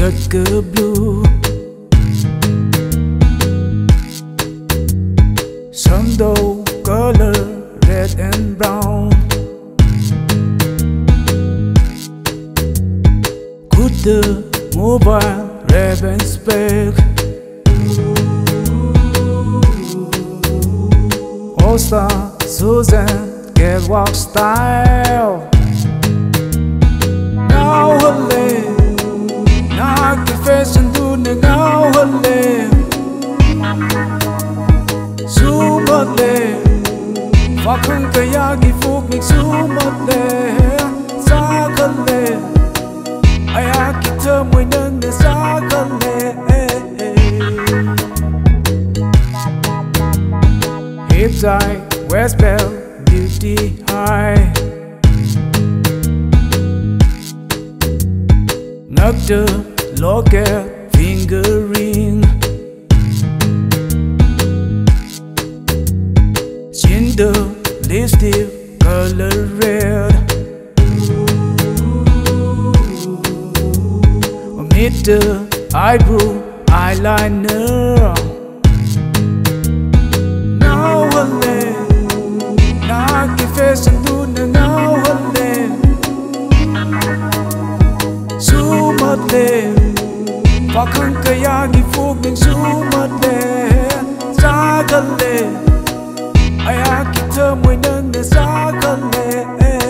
skirt blue. Some dough color red and brown. Good the mobile Ray-Ban spec. All-Star Susan Catwalk style. Ngao hơn lên, na cái fashion du này ngao hơn lên. Su mất lên, và không cái ya ghi phúc mình su mất lên. Xa hơn lên, ai á kịp thơ mùi nâng để xa hơn lên. Hip dài, West Bell, beauty high. Nectar, locket, finger ring. Ginger, lipstick, color red. Middle, eyebrow, eyeliner. Ngao hơn lên, na cái fashion du này ngao hơn lên. Su mất lên, và không cái ya ghi phúc mình su mất lên. Xa gần lên, ai á kịp thơ mùi nâng để xa gần lên.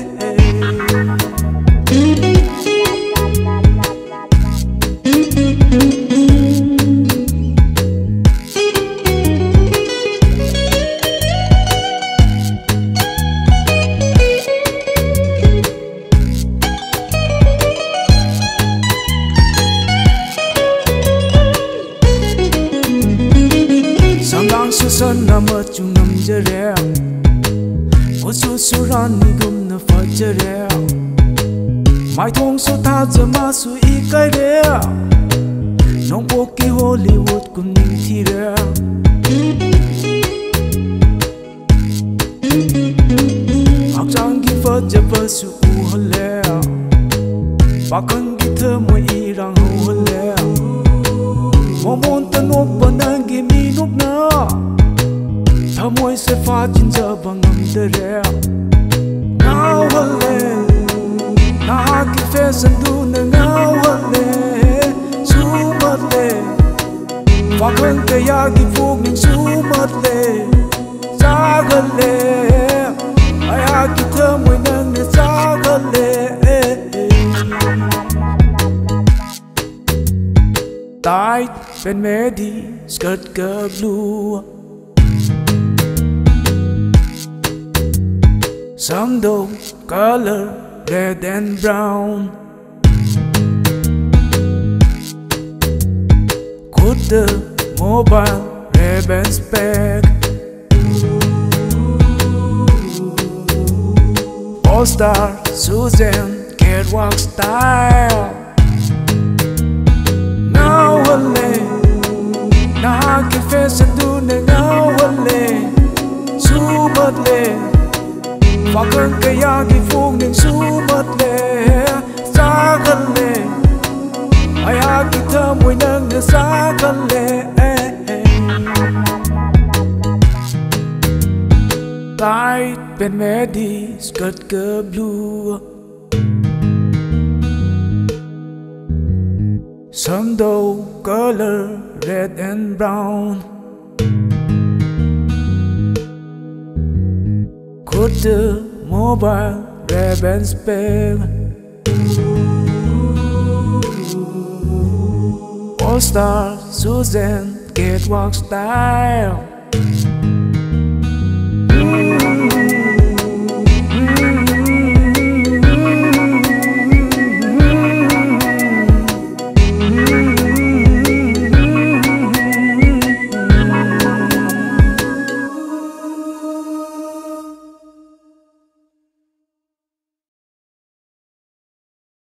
Su sơn na mơ chung nằm giờ reo. Ô su ran ni gum na phật giờ reo. Mai thong su tha giờ ma su y cái reo. Nông bộ kỳ Hollywood cùng ninh thi reo. Học trang ghi phật giờ vợ su u hơn leo. Bà con ghi thơ mùi y răng hầu hơn leo. Mô môn tân ốc bà nâng ghi mi nốc nơ. Thơ môi sẽ pha chín giờ bằng ngầm tơ reo. Ngao hơn lên, na cái fashion du này ngao hơn lên. Su mất lên, và hơn cái ya ghi phúc mình su mất lên. Xa gần lên, ai á kịp thơ mùi nâng để xa gần lên. Tight bên medi, skirt blue. Some dough color red and brown. Good the mobile Ray-Ban spec. All-Star Susan Catwalk style. Ngao hơn lên, na cái fashion du này ngao hơn lên. Su mất lên, và cơn cây ya ghi phúc nên su mất lên. Xa gần lên, ai á kịp thơ mùi nâng để xa gần lên. Tight bên medi, skirt blue. Some dough color red and brown. Good the mobile Ray-Ban spec. All-Star Susan Catwalk style.